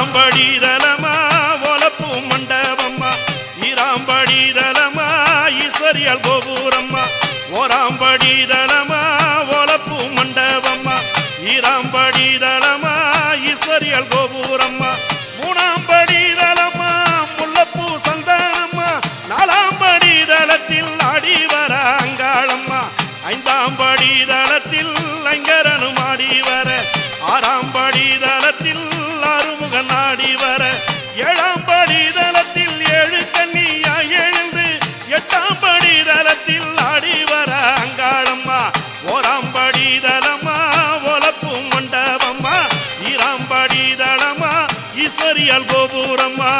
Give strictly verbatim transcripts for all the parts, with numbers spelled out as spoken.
ஓராம்படி தலமா ஒலப்பு மண்டபம்மா ஈராம்படி தலமா ஈஸ்வரியல் கோபுரம்மா ஓராம்படி தலமா ஒலப்பு மண்டபம்மா ஈராம்படி தலமா ஈஸ்வரியல் கோபுரம்மா மூணாம்படி தலமா முல்லப்பூ சந்தானம்மா நாலாம்படி தலத்தில் அடிவர அங்காளம்மா ஐந்தாம் படி தளத்தில் ஐங்கரனும் ஆடி வர ஆறாம் படி தளத்தில் அறுமுகன் ஆடி வர ஏழாம் படி தளத்தில் ஏழு கன்னியா எழுந்து எட்டாம் படி தளத்தில் ஆடி வர அங்காளம்மா ஓராம் படி தலமா ஒலப்பு மண்டபம்மா ஈராம் படி தளமா ஈஸ்வரியல் கோபுரம்மா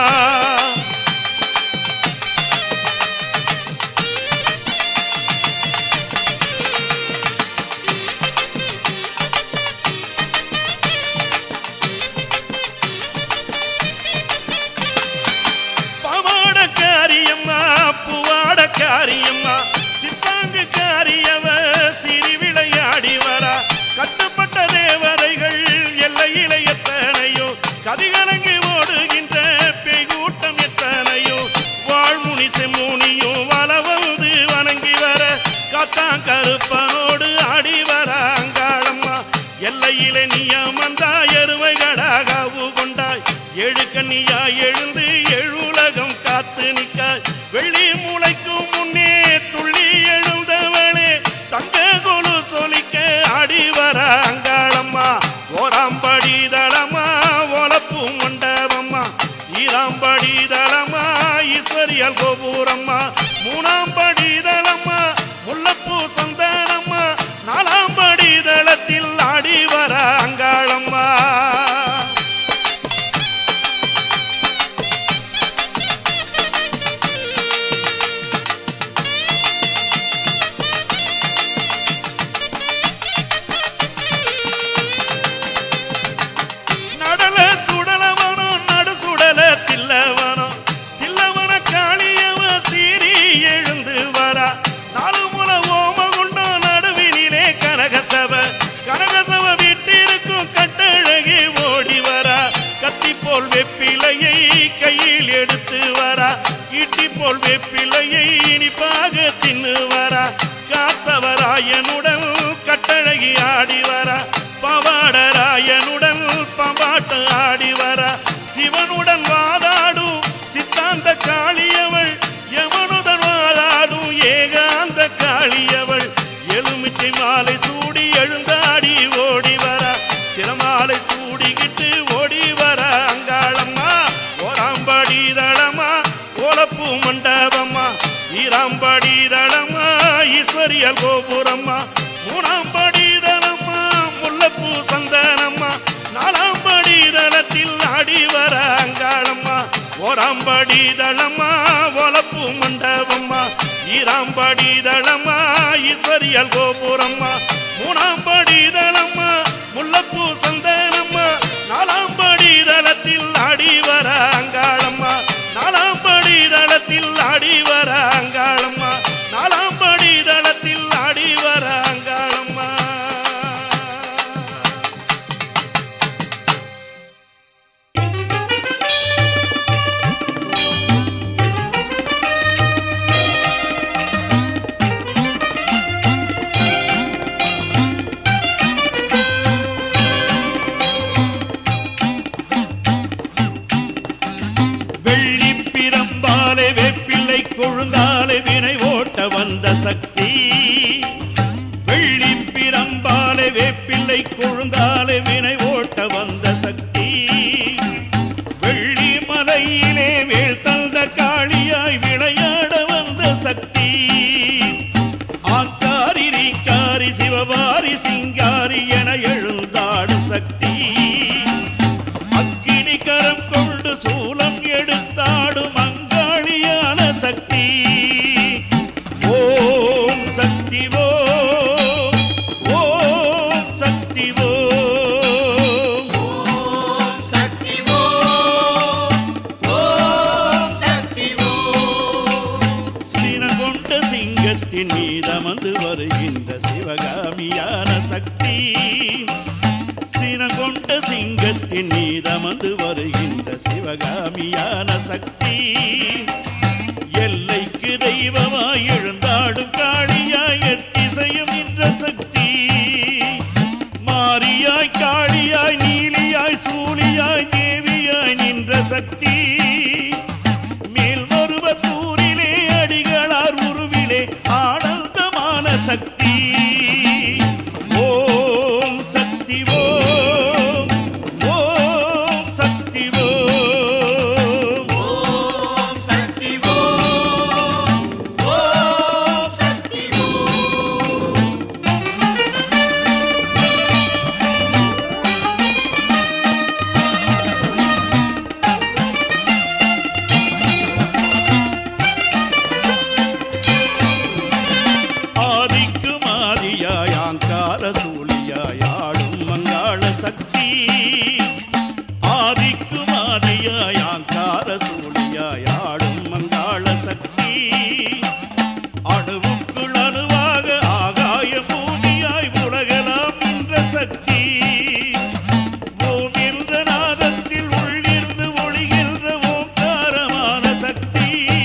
காரியம்மா சித்தாங்கு காரியவ சிறி விளையாடி வரா கட்டுப்பட்ட தேவதைகள் எல்லையில எத்தனையோ கதிகலங்கி ஓடுகின்ற பெய்கூட்டம் எத்தனையோ வாழ்முனி செம்முனியோ வல வந்து வணங்கி வர காத்தான் கருப்பனோடு ஆடி வர அங்காளம்மா எல்லையில நீயமந்தா எருமைகடாகாவு கொண்டாய் ஏழு கன்னியா எழுந்து எழுலகம் காத்து நிற்காய் வெள்ளி மூளைக்கும் முன்னே துள்ளி எழுந்தவளே தங்க கொலு சொலிக்க ஆடி வர அங்காளம்மா ஓராம்படி தலமா ஒலப்பு மண்டபம்மா ஈராம்படி தலமா ஈஸ்வரியல் கோபுரம்மா மூணாம்படி தலமா முல்லப்பூ சந்தானம்மா நாலாம்படி தளத்தில் ஆடி வர அங்காளம்மா வெப்பிலையை கையில் எடுத்து வரா ஈட்டி போல் வெப்பிலையை இனிப்பாக தின்னு வரா காத்தவராயனுடன் கட்டழகி ஆடி வரா பவாடராயனுடன் பம்பாட்டு ஆடி வரா சிவனுடன் வாதாடும் சித்தாந்த காளியவள் யமனுடன் வாதாடும் ஏகாந்த காளியவள் எலுமிச்சை மாலை சூடி எழுந்தாடி ஓடி வரா சிரமாலை சூடிக்கிட்டு ஓடி வர அங்காளம்மா ஓராம்படி தளமா ஒலப்பு மண்டபம்மா ஈராம்படி தளமா ஈஸ்வரியல் கோபுரம்மா மூணாம்படி தளமா முல்லப்பூ சந்தனம்மா நாலாம்படி தளத்தில் ஆடி வர அங்காளம்மா ஓராம்படி தளமா ஒலப்பு மண்டபம்மா ஈராம்படி தளமா ஈஸ்வரியல் கோபுரம்மா மூணாம்படி தளமா முல்லப்பூ சந்தனம்மா நாலாம்படி தளத்தில் ஆடி வர அங்காளம்மா நாலாம்படி தளத்தில் ஆடி வர அங்காளம்மா நாலாம்படி தளத்தில் ஆடி வர அங்காளம்மா கொழுந்தாலே வினை ஓட்ட வந்த சக்தி வெள்ளி பிரம்பாலே வேப்பிள்ளை கொழுந்தாலே வினை ஓட்ட வந்த சக்தி வெள்ளி மலையிலே வேள் தந்த காளியாய் விளையாட வந்த சக்தி ஆக்காரி ரீக்காரி சிவபாரி சிங்காரி என எழுந்தாடும் சக்தி அக்கினி கரம் கொண்டு சூலம் எடுத்தாடும் அங்காளியான சக்தி ஓம் சக்தி ஓம் ஓம் சக்தி ஓம் சிங்கத்தின் மீதமந்து வருகின்ற சிவகாமியான சக்தி எல்லைக்கு தெய்வமாய் எழுந்தாடும் காளியாய் எத்திசையும் நின்ற சக்தி மாரியாய் காளியாய் நீலியாய் சூலியாய் தேவியாய் நின்ற சக்தி மேல்மருவத்தூரிலே அடிகளார் உருவிலே ஆனந்தமான சக்தி ஓம் சக்தி ஓம் ஓம் சக்தி ஓம் ஓம் சக்தி ஓம் ஓம் சக்தி ஆதிக்கும் ஆதியாய் ஆங்கார சூழியாய் ஆடும் மங்காள சக்தி ஆதிக்கும் ஆதியாய் ஆங்கார சூழியாய் ஆடும் மங்காள சக்தி அணுவுக்குள் அணுவாக ஆகாய பூமியாய் உலகலாம் நின்ற சக்தி ஓம் என்ற நாதத்தில் உள்ளிருந்து ஒளிகின்ற ஓங்காரமான சக்தி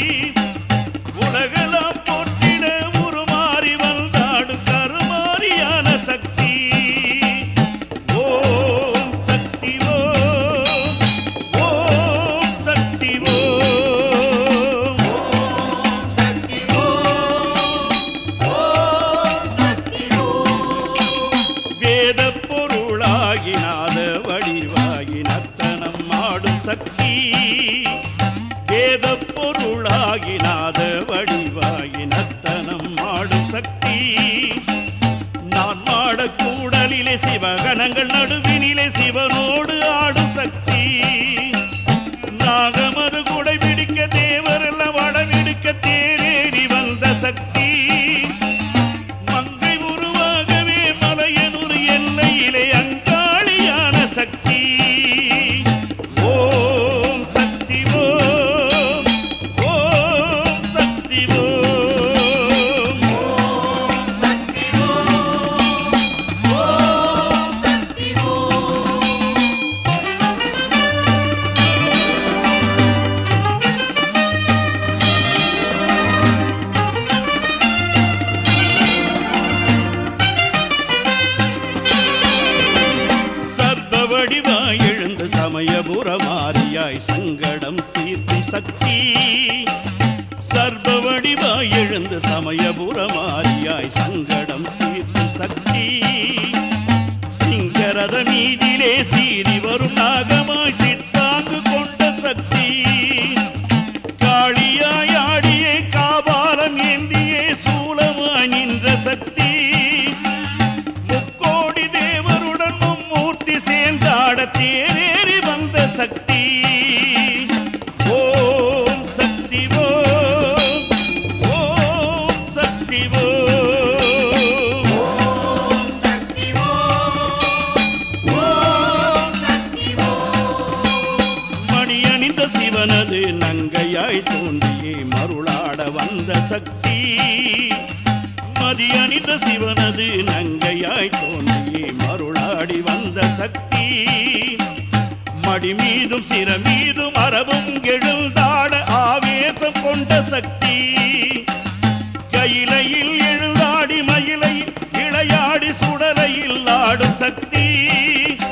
உலகலாம் போற்றிட உருமாறி வந்தாடும் கருமாரியான சக்தி ஓம் சக்தி ஓம் ஓம் சக்தி ஓம் ஓம் சக்தி ஓம் ஓம் சக்தி வேத பொருளாகி நாத வடிவாகி நர்த்தனம் ஆடும் சக்தி வேத பொருளாகி நாத வடிவாகி நர்த்தனம் ஆடும் சக்தி நான் மாடக்கூடலிலே சிவகணங்கள் நடுவினிலே சிவனோடு ஆடும் சக்தி நாகமது குடை பிடிக்க தேவரெல்லாம் வடமிடுக்க தேரேறி வந்த சக்தி மங்கை உருவாகவே மலையனூர் எல்லையிலே அங்காளியான சக்தி ஓம் சக்தி ஓம் ஓம் சக்தி ஓம் ஓம் சக்தி ஓம் ஓம் சக்தி சர்வ வடிவாய் எழுந்த சமயபுரமாரியாய் சங்கடம் தீர்க்கும் சக்தி சர்வ வடிவாய் எழுந்த சமயபுரமாரியாய் சங்கடம் தீர்க்கும் சக்தி சிங்கரத மீதிலே சீறி வரும் நாகமாய் சித்தாங்கு கொண்ட சக்தி காளியாய் ஆடியே காபாலம் ஏந்தியே சூலமாய் நின்ற சக்தி முக்கோடி தேவருடன் மும்மூர்த்தி சேர்ந்தாட தேரேறி வந்த சக்தி ஓம் சக்தி ஓம் ஓம் சக்தி ஓம் ஓம் சக்தி ஓம் ஓம் சக்தி மணி அணிந்த சிவனது நங்கையாய் தோன்றியே மருளாட வந்த சக்தி மதி அணிந்த சிவனது நங்கையாய் தோன்றியே மருளாடி வந்த சக்தி மடி மீதும் சிர மீதும் அரபும் எழுந்தாட ஆவேசம் கொண்ட சக்தி கையிலையில் எழுந்தாடி மயிலையில் இளையாடி சுடலையில் ஆடும் சக்தி